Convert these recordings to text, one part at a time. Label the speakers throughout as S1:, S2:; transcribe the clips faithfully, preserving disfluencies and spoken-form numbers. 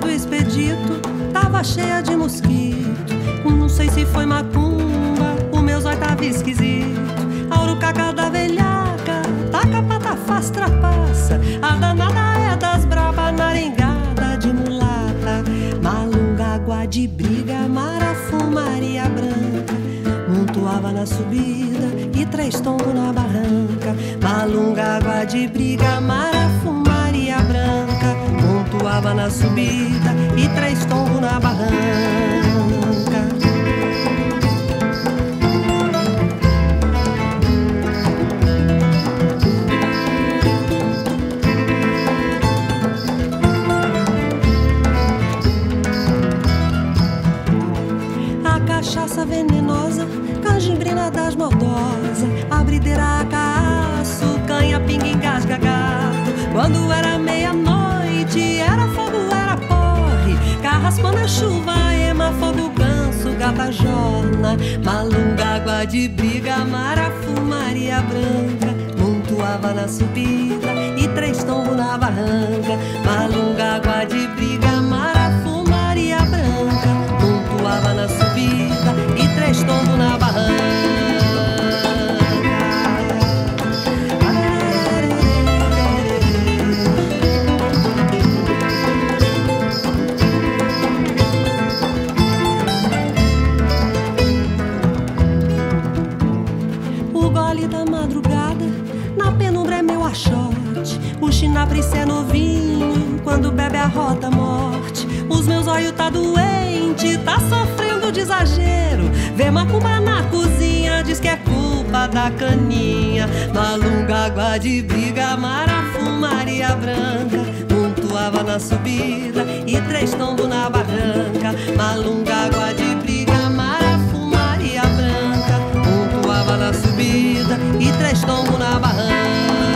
S1: do expedito tava cheia de mosquito. Não sei se foi macumba, o meu zóio tava esquisito. A urucaca da velhaca, taca, pata, faz, trapaça. A danada é das braba, naringada de mulata. Malunga, água de briga, marafu, Maria Branca. Montuava na subida e três tombos na barranca. Malunga, água de briga, marafu, Maria Branca. Montuava na subida e três tombos na barranca. Cachaça venenosa, canjimbrina das maldosas, abrideira a caço, canha, pinga, engasga gato. Quando era meia-noite, era fogo, era porre, carraspana, chuva, ema, fogo, ganso, gata, jorna. Malunga, água de briga, marafu, Maria Branca. Montuava na subida e três tombos na barranca. Malunga, água de briga, marafu, Maria Branca. Montuava na subida e três tombos na barranca. O gole da madrugada, na penumbra é meu achote. O chinabrice é novinho, quando bebe a rota morte. Os meus olhos tá doente, tá sofrendo de exagero. Vê macumba na cozinha, diz que é culpa da caninha. Malunga, água de briga, marafu, Maria Branca. Montuava na subida e três tombos na barranca. Malunga, água de briga, marafu, Maria Branca. Montuava na subida e três tombos na barranca.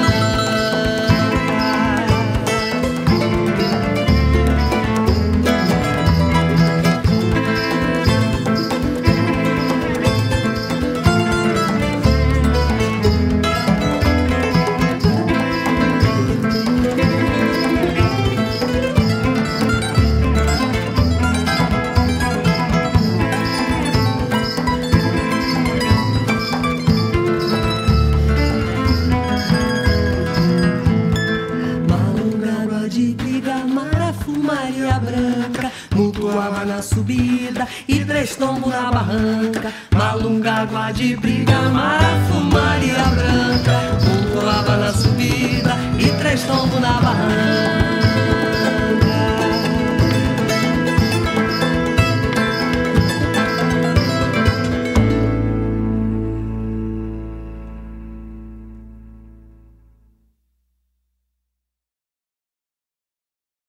S1: Maria Branca, montuava na subida e três tombos na barranca. Malunga, água de briga, marafu, Maria Branca. Montuava na subida e três tombos na barranca.